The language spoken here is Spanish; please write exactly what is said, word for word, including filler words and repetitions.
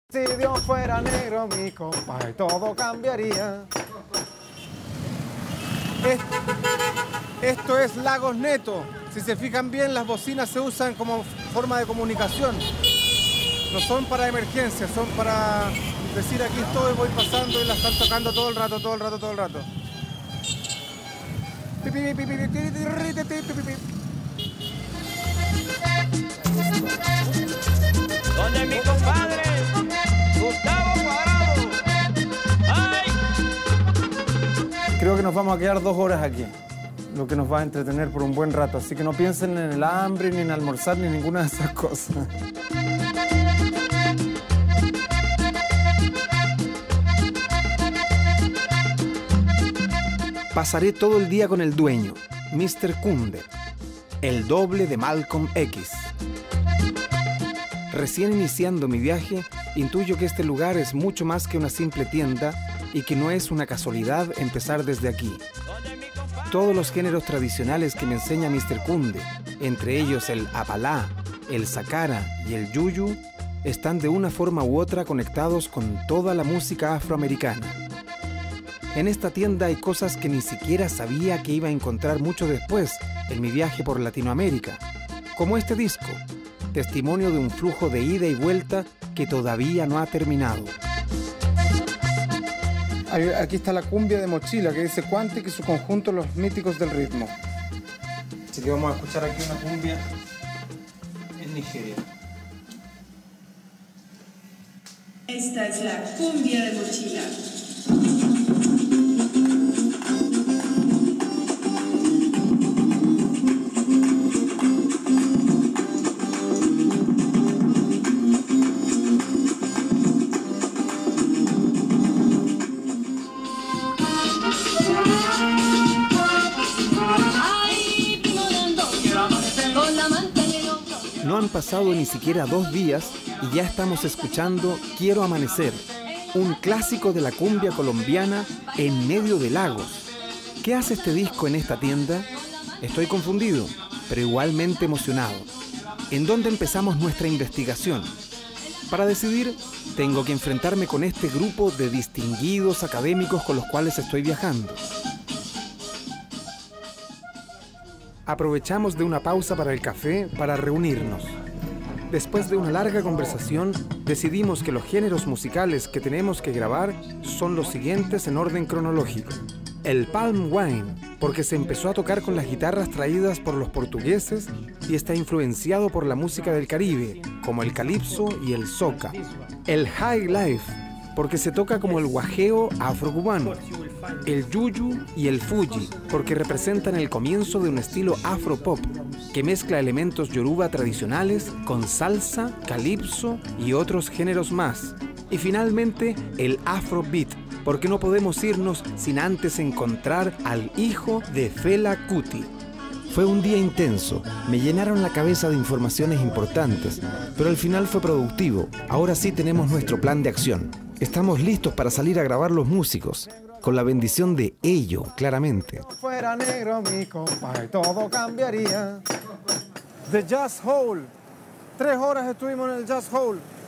Si Dios fuera negro, mi compadre, todo cambiaría. Esto es Lagos Neto. Si se fijan bien, las bocinas se usan como forma de comunicación. No son para emergencia, son para decir aquí estoy, voy pasando y la están tocando todo el rato, todo el rato, todo el rato. Donde mi compadre Gustavo Cuadrado. ¡Ay! Creo que nos vamos a quedar dos horas aquí, lo que nos va a entretener por un buen rato. Así que no piensen en el hambre, ni en almorzar, ni ninguna de esas cosas. Pasaré todo el día con el dueño, mister Kunde, el doble de Malcolm X. Recién iniciando mi viaje, intuyo que este lugar es mucho más que una simple tienda y que no es una casualidad empezar desde aquí. Todos los géneros tradicionales que me enseña mister Kunde, entre ellos el apalá, el sakara y el yuyu, están de una forma u otra conectados con toda la música afroamericana. En esta tienda hay cosas que ni siquiera sabía que iba a encontrar mucho después en mi viaje por Latinoamérica, como este disco, testimonio de un flujo de ida y vuelta que todavía no ha terminado. Aquí está la cumbia de Mochila, que dice Quantic y su conjunto Los Míticos del Ritmo. Así que vamos a escuchar aquí una cumbia en Nigeria. Esta es la cumbia de Mochila. No han pasado ni siquiera dos días y ya estamos escuchando Quiero Amanecer, un clásico de la cumbia colombiana en medio de lagos. ¿Qué hace este disco en esta tienda? Estoy confundido, pero igualmente emocionado. ¿En dónde empezamos nuestra investigación? Para decidir, tengo que enfrentarme con este grupo de distinguidos académicos con los cuales estoy viajando. Aprovechamos de una pausa para el café para reunirnos. Después de una larga conversación, decidimos que los géneros musicales que tenemos que grabar son los siguientes en orden cronológico. El palm wine, porque se empezó a tocar con las guitarras traídas por los portugueses y está influenciado por la música del Caribe, como el calipso y el soca. El high life, porque se toca como el guajeo afrocubano. El yuyu y el fuji, porque representan el comienzo de un estilo afropop que mezcla elementos yoruba tradicionales con salsa, calipso y otros géneros más. Y finalmente el afrobeat, porque no podemos irnos sin antes encontrar al hijo de Fela Kuti. Fue un día intenso, me llenaron la cabeza de informaciones importantes, pero al final fue productivo. Ahora sí tenemos nuestro plan de acción. Estamos listos para salir a grabar los músicos, con la bendición de ello, claramente. Si fuera negro, mi compadre, todo cambiaría. The Jazz Hall. Tres horas estuvimos en el Jazz Hall.